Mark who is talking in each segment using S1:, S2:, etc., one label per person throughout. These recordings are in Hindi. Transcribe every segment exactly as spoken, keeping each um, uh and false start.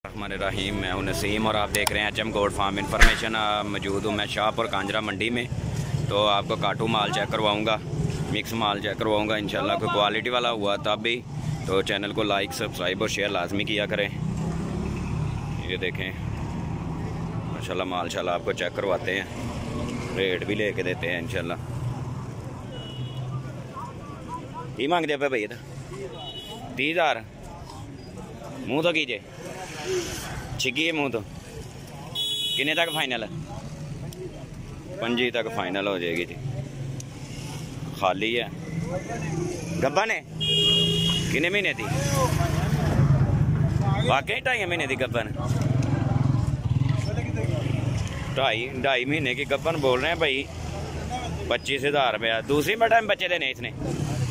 S1: रहीम, मैं हूं नसीम और आप देख रहे हैं H M goat farm information. मौजूद हूं मैं शाहपुर कांजरा मंडी में। तो आपको काटू माल चेक करवाऊंगा, मिक्स माल चेक करवाऊंगा इंशाल्लाह। कोई क्वालिटी वाला हुआ तब भी तो चैनल को लाइक सब्सक्राइब और शेयर लाजमी किया करें। ये देखें माशाल्लाह माशाल्लाह आपको चेक करवाते हैं, रेट भी लेके देते हैं इंशाल्लाह। की मांगते पे भैया? तीस हज़ार मुँह तो कीजिए, छिकी है मुँह तो। किन्ने तक फाइनल है? पंजी तक फाइनल हो जाएगी जी। खाली है, गब्बन है। किन्ने महीने थी? वाकई ढाई महीने की गब्बन, ढाई ढाई महीने की गब्बन बोल रहे हैं भाई। पच्चीस हजार रुपया। दूसरी बटा में बच्चे देने इसने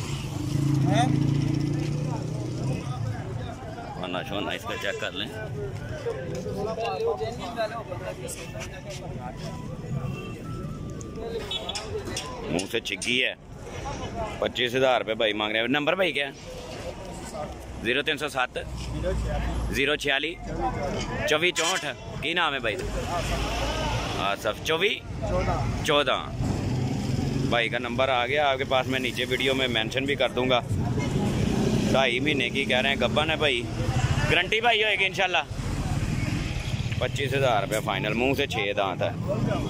S1: ना शोना, इसका चेक कर लें। मुंह से छिग्गी है। पच्चीस हजार रुपये भाई मांग रहे हैं। नंबर भाई क्या? जीरो तीन सौ सत्त जीरो छियाली चौबीस चौंठ। की नाम है भाई? आसफ। चौबीस चौदह भाई का नंबर आ गया आपके पास। मैं नीचे वीडियो में मेंशन भी कर दूंगा। ढाई महीने की कह रहे हैं, गब्बन है भाई। गारंटी भाई होएगी इंशाल्लाह। पच्चीस हजार रुपये फाइनल। मुंह से छः दांत है।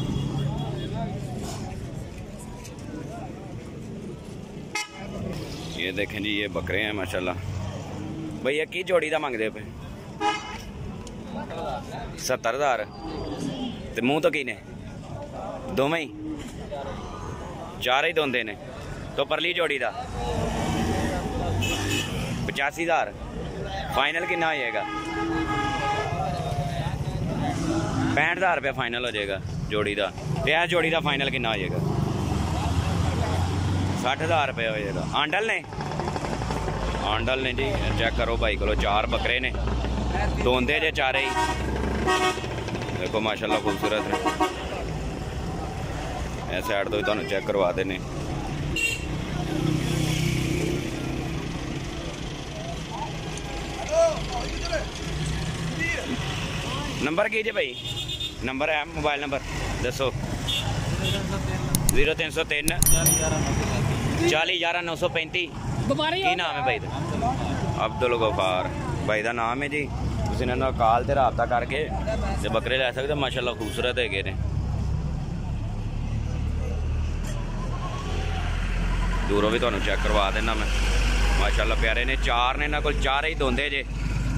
S1: ये देखें जी, ये बकरे हैं माशाल्लाह। भैया की जोड़ी का मंगते पे? सत्तर हजार। तो मुँह तो की ने? दोवें ही चार ही दोंदे ने। तो परली जोड़ी का पचासी हजार। फाइनल कितना हो जाएगा? पैंठ हजार रुपया फाइनल हो जाएगा जोड़ी का। यह जोड़ी का फाइनल कितना हो जाएगा? साठ हजार रुपया हो जाएगा। आंडल ने आंडल ने जी चेक करो भाई को। चार बकरे ने, दोंदे जे चारे ही। देखो माशाल्लाह खूबसूरत है। इस साइड तो तुहानू चेक करवा देने। नंबर कीजिए भाई, नंबर है मोबाइल नंबर दसो। जीरो तीन सौ तीन चाली ग्यारह नौ सौ पैंती। की नाम है भाई? अब्दुल गफार भाई का नाम है जी। तुम इन्होंने कॉल से रबता करके ते बकरे लै सकते। माशाल्लाह खूबसूरत है ने। दूरों भी तुहानू चेक करवा देना मैं। माशाल्लाह प्यारे ने। चार ने इन्होंने को, चार ही दोंदे जे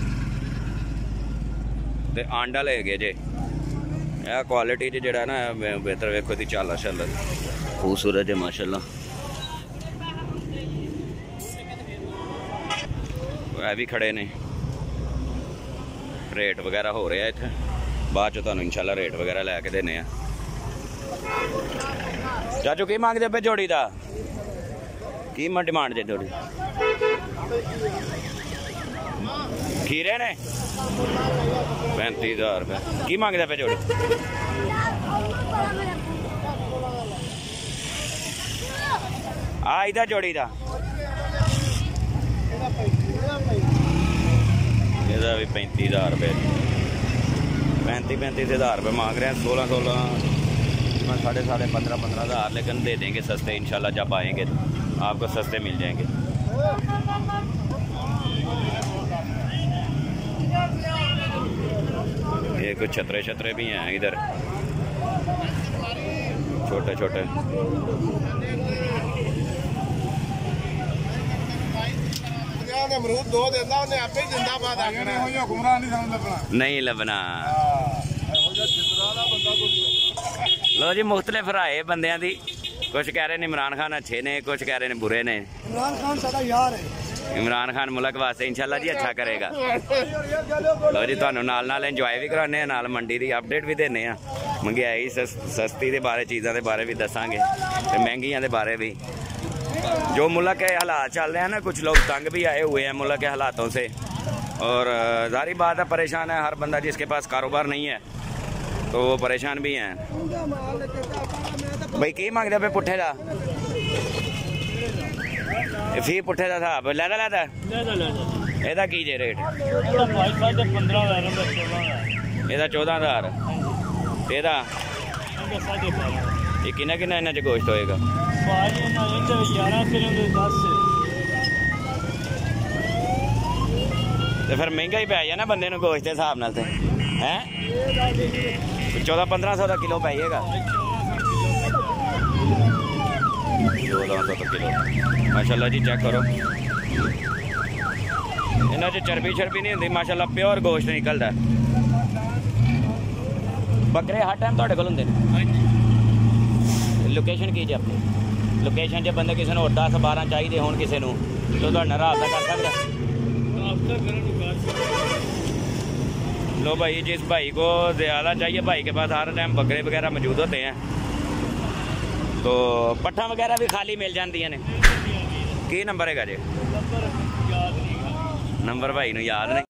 S1: ते आंडल है जे। यह क्वालिटी जो ना बेहतर वेखो दी चाल शाल खूबसूरत है माशाल्लाह। वह भी खड़े ने। रेट वगैरह हो रहा है इत्थे, बाद चो तुहानू इंशाल्लाह रेट वगैरह लैके देने आ। चाचू की मांगदे पे जोड़ी का? की डिमांड जे जोड़ी? खीरे ने पैंतीस हजार रुपये। की मांगदे पे जोड़ी? आ इधर जोड़ी का ਇਹਦਾ भी पैंतीस हज़ार रुपये। पैंतीस पैंतीस हज़ार रुपये मांग रहे हैं। सोलह सोलह साढ़े साढ़े पंद्रह पंद्रह हज़ार, लेकिन दे देंगे सस्ते इंशाल्लाह। जब आएंगे आपको सस्ते मिल जाएंगे। ये कुछ छतरे छतरे भी हैं इधर, छोटे छोटे। नहीं लबना। लो जी, मुख्तलिफ राय बंदियां दी। कुछ कह रहे हैं इमरान खान अच्छे ने, कुछ कह रहे हैं बुरे ने।
S2: इमरान खान साडा यार है।
S1: इमरान खान मुल्क वास्ते इंशाल्लाह जी अच्छा करेगा। लो जी, तुहानू नाल नाल इंजॉय भी कराने, नाल मंडी की अपडेट भी देने। महंगाई सस्ती के बारे, चीज़ों के बारे भी दसांगे, महंगियां के बारे भी। जो मुल्क के हालात चल रहे हैं ना, कुछ लोग तंग भी आए हुए हैं मुल्क के हालातों से। और जारी बात है, परेशान है हर बंदा। जिसके पास कारोबार नहीं है तो वो परेशान भी हैं। भाई की मांगते पे पुट्ठे का? फी पुट्ठे का था लैदा लैदा ਇਹਦਾ ਕੀ ਜੇ ਰੇਟ?
S3: ਇਹਦਾ ਭਾਈ ਸਾਢੇ ਪੰਦਰਾਂ ਹਜ਼ਾਰ ਦਾ ਚੌਦਾਂ ਹਜ਼ਾਰ।
S1: ਇਹਦਾ ਚੌਦਾਂ ਹਜ਼ਾਰ। ਇਹਦਾ
S3: ਇਹਦਾ ਸਾਢੇ ਬਾਰਾਂ।
S1: ਇਹ ਕਿੰਨਾ ਕਿੰਨਾ ਇਹਨਾਂ 'ਚ ਗੋਸ਼ਤ ਹੋਏਗਾ?
S3: ਭਾਜੀ ਇਹਨਾਂ ਇਹਦੇ ਗਿਆਰਾਂ ਸਿਰਾਂ ਦੇ ਦਸ।
S1: ਤੇ ਫਿਰ ਮਹਿੰਗਾ ਹੀ ਪੈ ਜਾਣਾ ਬੰਦੇ ਨੂੰ ਗੋਸ਼ਤ ਦੇ ਹਿਸਾਬ ਨਾਲ ਤੇ ਹੈ। ਚੌਦਾਂ ਪੰਦਰਾਂ ਸੌ ਦਾ ਕਿਲੋ ਪੈ ਜਾਏਗਾ। चौदह सौ किलो माशाल्लाह जी। चेक करो इन्हों चर्बी शर्बी नहीं होंगी माशाल्लाह, प्योर गोश्त निकलता। बकरे हर टाइम थोड़े को होंगे। लोकेशन की जी अपनी लोकेशन जो बंदे किसी ने और दस बारह चाहिए हो किसी को तो रबता कर सकता। लो भाई, जिस भाई को ज़्यादा चाहिए, भाई के पास हर टाइम बकरे वगैरह मौजूद होते हैं, तो पट्ठा वगैरह भी खाली मिल जाती ने। की नंबर है जी? नंबर भाई नूं याद नहीं।